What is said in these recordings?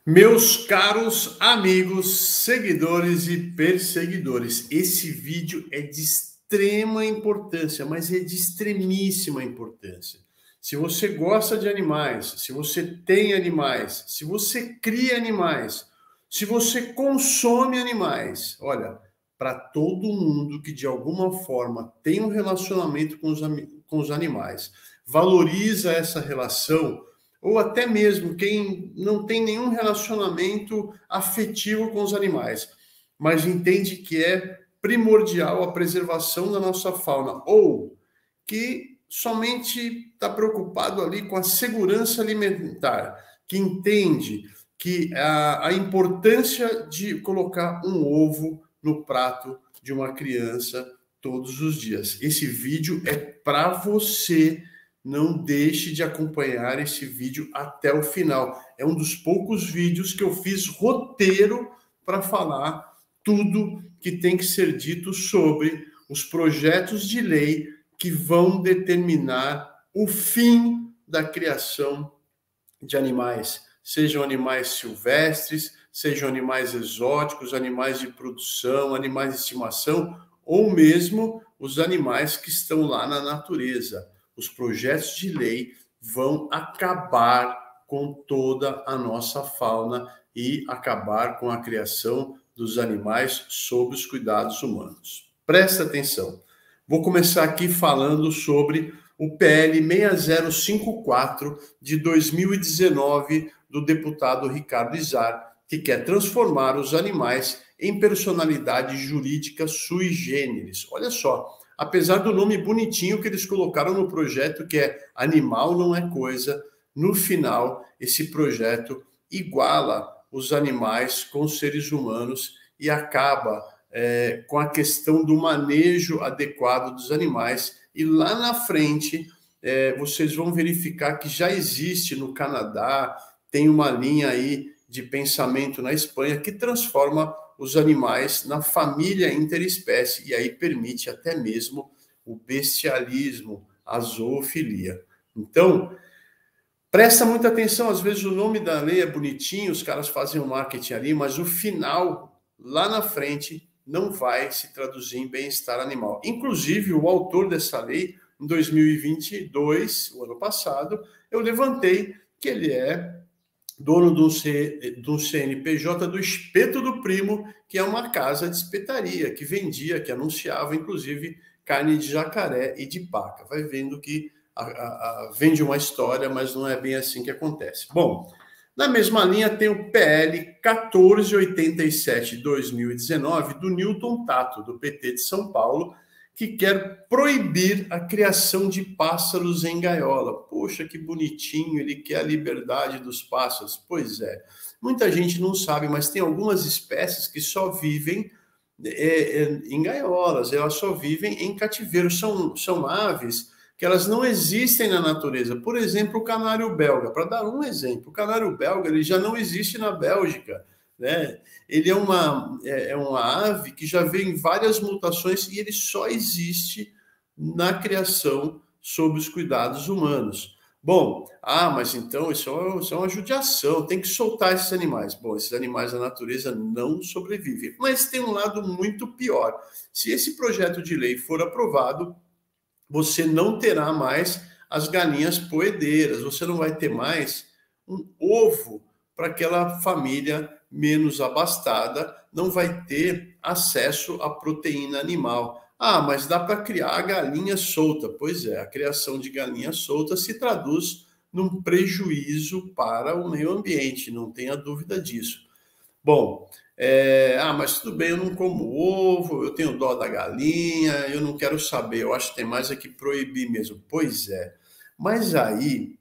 Meus caros amigos, seguidores e perseguidores, esse vídeo é de extrema importância, mas é de extremíssima importância. Se você gosta de animais, se você tem animais, se você cria animais, se você consome animais, olha, para todo mundo que de alguma forma tem um relacionamento com os animais, valoriza essa relação, ou até mesmo quem não tem nenhum relacionamento afetivo com os animais, mas entende que é primordial a preservação da nossa fauna, ou que somente está preocupado ali com a segurança alimentar, que entende que a importância de colocar um ovo no prato de uma criança todos os dias. Esse vídeo é para você. Não deixe de acompanhar esse vídeo até o final. É um dos poucos vídeos que eu fiz roteiro para falar tudo que tem que ser dito sobre os projetos de lei que vão determinar o fim da criação de animais, sejam animais silvestres, sejam animais exóticos, animais de produção, animais de estimação, ou mesmo os animais que estão lá na natureza. Os projetos de lei vão acabar com toda a nossa fauna e acabar com a criação dos animais sob os cuidados humanos. Presta atenção. Vou começar aqui falando sobre o PL 6054 de 2019 do deputado Ricardo Izar, que quer transformar os animais em personalidade jurídica sui generis. Olha só, apesar do nome bonitinho que eles colocaram no projeto, que é Animal Não É Coisa, no final, esse projeto iguala os animais com os seres humanos e acaba com a questão do manejo adequado dos animais. E lá na frente, vocês vão verificar que já existe no Canadá, tem uma linha aí de pensamento na Espanha que transforma os animais na família interespécie, e aí permite até mesmo o bestialismo, a zoofilia. Então, presta muita atenção, às vezes o nome da lei é bonitinho, os caras fazem o marketing ali, mas o final, lá na frente, não vai se traduzir em bem-estar animal. Inclusive, o autor dessa lei, em 2022, o ano passado, eu levantei que ele é dono do CNPJ do Espeto do Primo, que é uma casa de espetaria, que vendia, que anunciava, inclusive, carne de jacaré e de paca. Vai vendo que vende uma história, mas não é bem assim que acontece. Bom, na mesma linha tem o PL 1487 de 2019 do Newton Tato, do PT de São Paulo, que quer proibir a criação de pássaros em gaiola. Poxa, que bonitinho, ele quer a liberdade dos pássaros. Pois é, muita gente não sabe, mas tem algumas espécies que só vivem em gaiolas, elas só vivem em cativeiro, são aves que elas não existem na natureza. Por exemplo, o canário belga, para dar um exemplo, o canário belga ele já não existe na Bélgica, né? Ele é uma ave que já veio em várias mutações e ele só existe na criação sob os cuidados humanos. Bom, mas então isso é uma judiação, tem que soltar esses animais. Bom, esses animais da natureza não sobrevivem. Mas tem um lado muito pior. Se esse projeto de lei for aprovado, você não terá mais as galinhas poedeiras, você não vai ter mais um ovo para aquela família menos abastada, não vai ter acesso à proteína animal. Mas dá para criar a galinha solta. Pois é, a criação de galinha solta se traduz num prejuízo para o meio ambiente, não tenha dúvida disso. Bom, mas tudo bem, eu não como ovo, eu tenho dó da galinha, eu não quero saber, eu acho que tem mais é que proibir mesmo. Pois é, mas aí,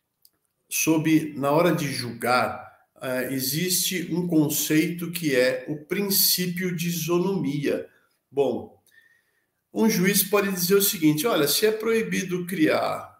na hora de julgar, existe um conceito que é o princípio de isonomia. Bom, um juiz pode dizer o seguinte, olha, se é proibido criar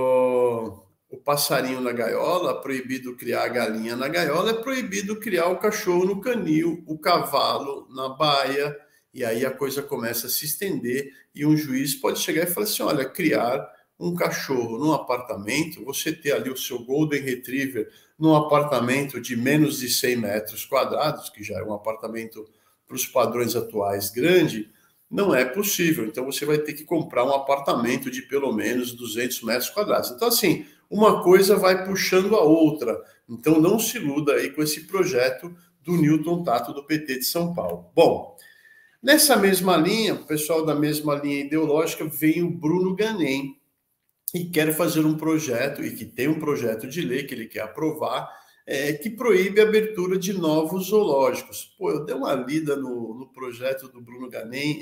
o passarinho na gaiola, proibido criar a galinha na gaiola, é proibido criar o cachorro no canil, o cavalo na baia, e aí a coisa começa a se estender, e um juiz pode chegar e falar assim, olha, criar um cachorro num apartamento, você ter ali o seu Golden Retriever num apartamento de menos de 100 metros quadrados, que já é um apartamento para os padrões atuais grande, não é possível. Então, você vai ter que comprar um apartamento de pelo menos 200 metros quadrados. Então, assim, uma coisa vai puxando a outra. Então, não se iluda aí com esse projeto do Newton Tato, do PT de São Paulo. Bom, nessa mesma linha, o pessoal da mesma linha ideológica, vem o Bruno Ganem e quer fazer um projeto, e que tem um projeto de lei que ele quer aprovar, que proíbe a abertura de novos zoológicos. Pô, eu dei uma lida no projeto do Bruno Ganem,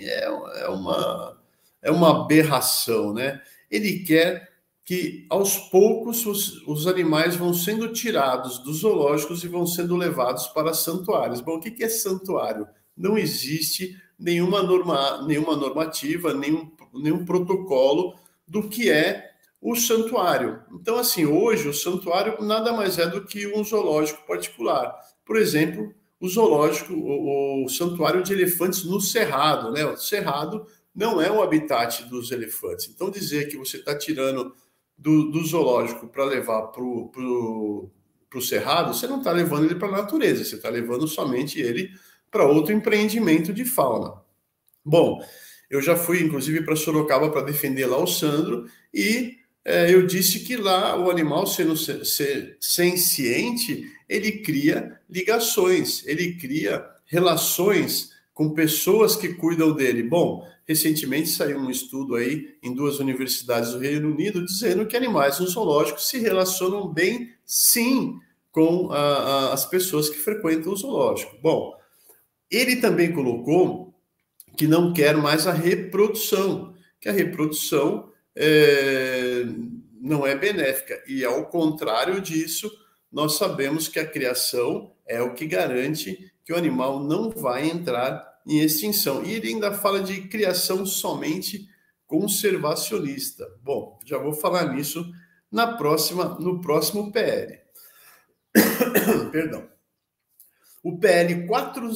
é uma aberração, né? Ele quer que, aos poucos, os animais vão sendo tirados dos zoológicos e vão sendo levados para santuários. Bom, o que é santuário? Não existe nenhuma normativa, nenhum protocolo do que é o santuário. Então, assim, hoje o santuário nada mais é do que um zoológico particular. Por exemplo, o zoológico, o santuário de elefantes no Cerrado, né? O Cerrado não é o habitat dos elefantes. Então, dizer que você está tirando do zoológico para levar para o Cerrado, você não está levando ele para a natureza, você está levando somente ele para outro empreendimento de fauna. Bom, eu já fui, inclusive, para Sorocaba para defender lá o Sandro, e eu disse que lá o animal, sendo senciente, ele cria ligações, ele cria relações com pessoas que cuidam dele. Bom, recentemente saiu um estudo aí em 2 universidades do Reino Unido dizendo que animais no zoológico se relacionam bem, sim, com as pessoas que frequentam o zoológico. Bom, ele também colocou que não quer mais a reprodução, que a reprodução não é benéfica. E ao contrário disso, nós sabemos que a criação é o que garante que o animal não vai entrar em extinção. E ele ainda fala de criação somente conservacionista. Bom, já vou falar nisso no próximo PL. Perdão. O PL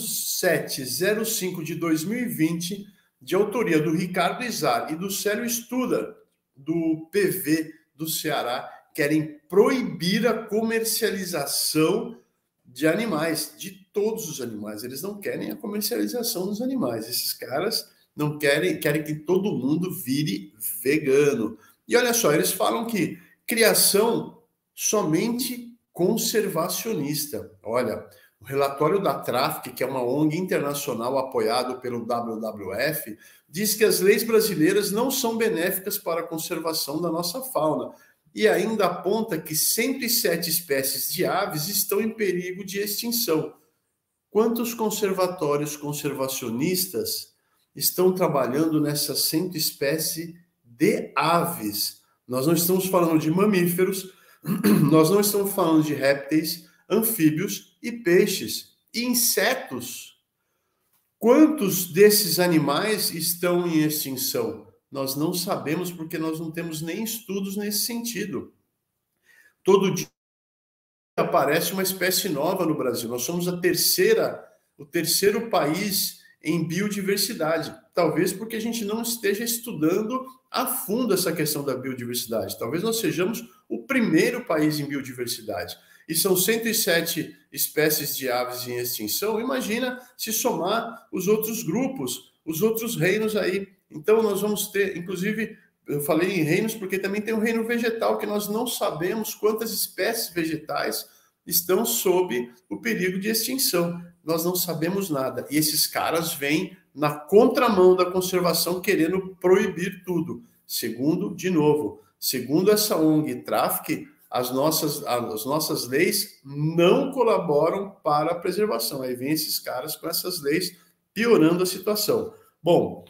4705 de 2020, de autoria do Ricardo Izar e do Célio Studa, do PV do Ceará, querem proibir a comercialização de animais, de todos os animais. Eles não querem a comercialização dos animais. Esses caras não querem que todo mundo vire vegano. E olha só, eles falam que criação somente conservacionista. Olha, o relatório da Traffic, que é uma ONG internacional apoiado pelo WWF, diz que as leis brasileiras não são benéficas para a conservação da nossa fauna e ainda aponta que 107 espécies de aves estão em perigo de extinção. Quantos conservatórios conservacionistas estão trabalhando nessas 100 espécies de aves? Nós não estamos falando de mamíferos, nós não estamos falando de répteis, anfíbios e peixes, e insetos. Quantos desses animais estão em extinção? Nós não sabemos porque nós não temos nem estudos nesse sentido. Todo dia aparece uma espécie nova no Brasil. Nós somos o terceiro país em biodiversidade. Talvez porque a gente não esteja estudando a fundo essa questão da biodiversidade. Talvez nós sejamos o primeiro país em biodiversidade. E são 107 espécies de aves em extinção. Imagina se somar os outros grupos, os outros reinos aí. Então, nós vamos ter, inclusive, eu falei em reinos porque também tem o reino vegetal, que nós não sabemos quantas espécies vegetais estão sob o perigo de extinção. Nós não sabemos nada. E esses caras vêm na contramão da conservação, querendo proibir tudo. Segundo essa ONG Traffic, as nossas leis não colaboram para a preservação. Aí vem esses caras com essas leis piorando a situação. Bom,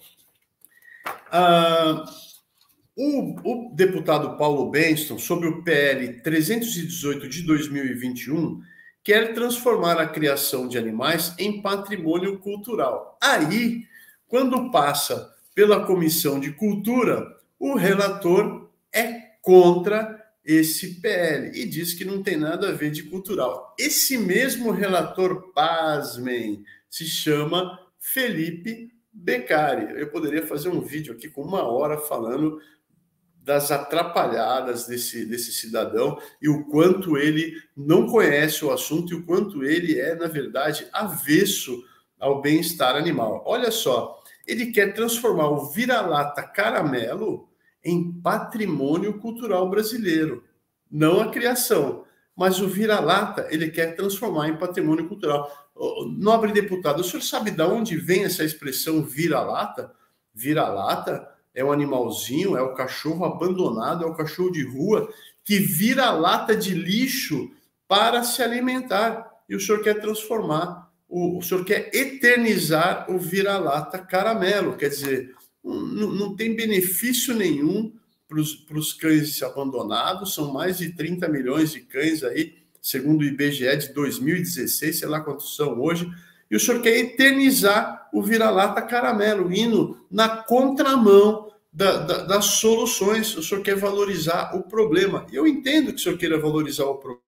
o deputado Paulo Benston, sobre o PL 318 de 2021, quer transformar a criação de animais em patrimônio cultural. Aí, quando passa pela Comissão de Cultura, o relator é contra esse PL e diz que não tem nada a ver de cultural. Esse mesmo relator, pasmem, se chama Felipe Beccari. Eu poderia fazer um vídeo aqui com 1 hora falando das atrapalhadas desse cidadão e o quanto ele não conhece o assunto e o quanto ele é, na verdade, avesso ao bem-estar animal. Olha só, ele quer transformar o vira-lata caramelo em patrimônio cultural brasileiro. Não a criação, mas o vira-lata ele quer transformar em patrimônio cultural. Nobre deputado, o senhor sabe de onde vem essa expressão vira-lata? Vira-lata é um animalzinho, é o cachorro abandonado, é o cachorro de rua que vira lata de lixo para se alimentar. E o senhor quer transformar, o senhor quer eternizar o vira-lata caramelo. Quer dizer, não tem benefício nenhum para os cães abandonados. São mais de 30 milhões de cães aí, segundo o IBGE de 2016, sei lá quantos são hoje. E o senhor quer eternizar o vira-lata caramelo, indo na contramão das soluções. O senhor quer valorizar o problema. Eu entendo que o senhor queira valorizar o problema.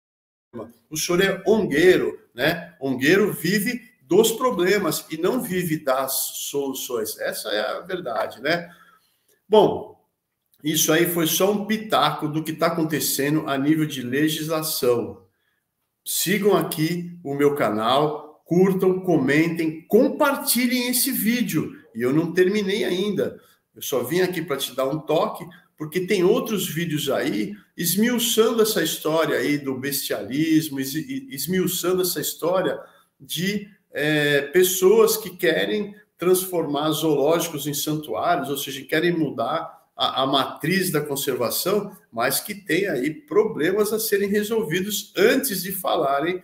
O senhor é ongueiro, né? Ongueiro vive dos problemas e não vive das soluções. Essa é a verdade, né? Bom, isso aí foi só um pitaco do que está acontecendo a nível de legislação. Sigam aqui o meu canal, curtam, comentem, compartilhem esse vídeo. E eu não terminei ainda. Eu só vim aqui para te dar um toque, porque tem outros vídeos aí esmiuçando essa história aí do bestialismo, esmiuçando essa história de pessoas que querem transformar zoológicos em santuários, ou seja, querem mudar a matriz da conservação, mas que tem aí problemas a serem resolvidos antes de falarem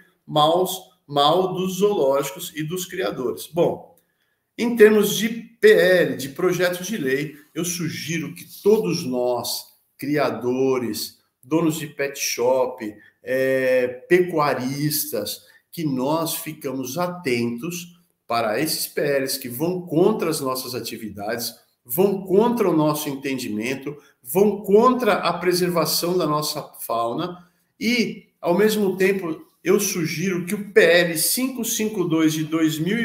mal dos zoológicos e dos criadores. Bom, em termos de PL, de projeto de lei, eu sugiro que todos nós, criadores, donos de pet shop, pecuaristas, que nós ficamos atentos para esses PLs que vão contra as nossas atividades, vão contra o nosso entendimento, vão contra a preservação da nossa fauna e, ao mesmo tempo, eu sugiro que o PL 552 de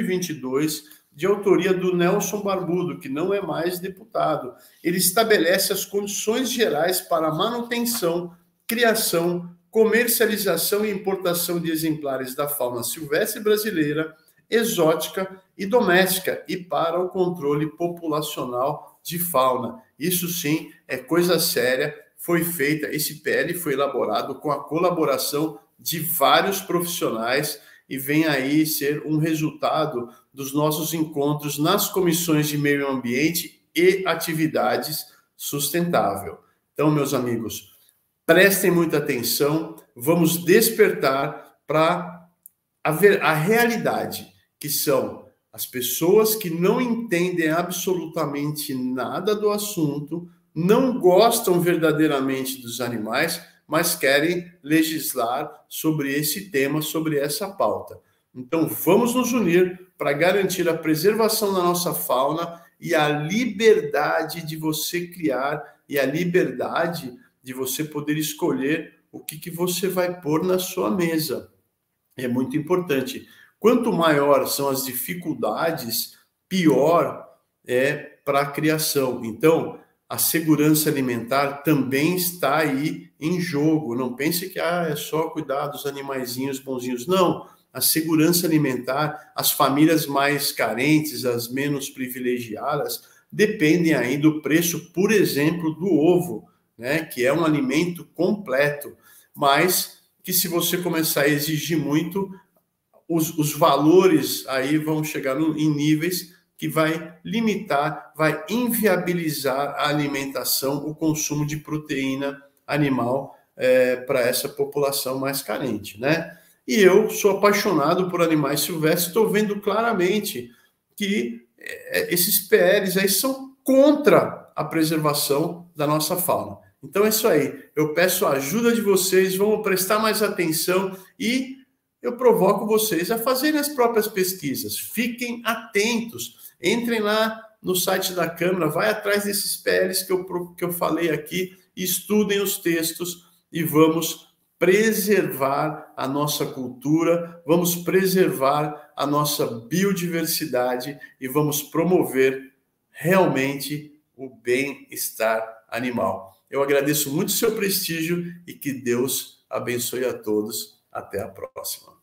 2022, de autoria do Nelson Barbudo, que não é mais deputado, ele estabelece as condições gerais para a manutenção, criação, comercialização e importação de exemplares da fauna silvestre brasileira, exótica e doméstica, e para o controle populacional de fauna. Isso sim é coisa séria, foi feita, esse PL foi elaborado com a colaboração de vários profissionais e vem aí ser um resultado dos nossos encontros nas comissões de meio ambiente e atividades sustentável. Então, meus amigos, prestem muita atenção, vamos despertar para a realidade, que são as pessoas que não entendem absolutamente nada do assunto, não gostam verdadeiramente dos animais, mas querem legislar sobre esse tema, sobre essa pauta. Então, vamos nos unir para garantir a preservação da nossa fauna e a liberdade de você criar e a liberdade de você poder escolher o que você vai pôr na sua mesa. É muito importante. Quanto maior são as dificuldades, pior é para a criação. Então, a segurança alimentar também está aí em jogo. Não pense que é só cuidar dos animaizinhos bonzinhos. Não, a segurança alimentar, as famílias mais carentes, as menos privilegiadas, dependem aí do preço, por exemplo, do ovo, né, que é um alimento completo, mas que se você começar a exigir muito, os valores aí vão chegar em níveis que vai limitar, vai inviabilizar a alimentação, o consumo de proteína animal para essa população mais carente, né? E eu sou apaixonado por animais silvestres, estou vendo claramente que esses PLs aí são contra a preservação da nossa fauna. Então é isso aí, eu peço a ajuda de vocês, vamos prestar mais atenção e eu provoco vocês a fazerem as próprias pesquisas. Fiquem atentos. Entrem lá no site da Câmara, vai atrás desses PLs que eu falei aqui, estudem os textos e vamos preservar a nossa cultura, vamos preservar a nossa biodiversidade e vamos promover realmente o bem-estar animal. Eu agradeço muito o seu prestígio e que Deus abençoe a todos. Até a próxima.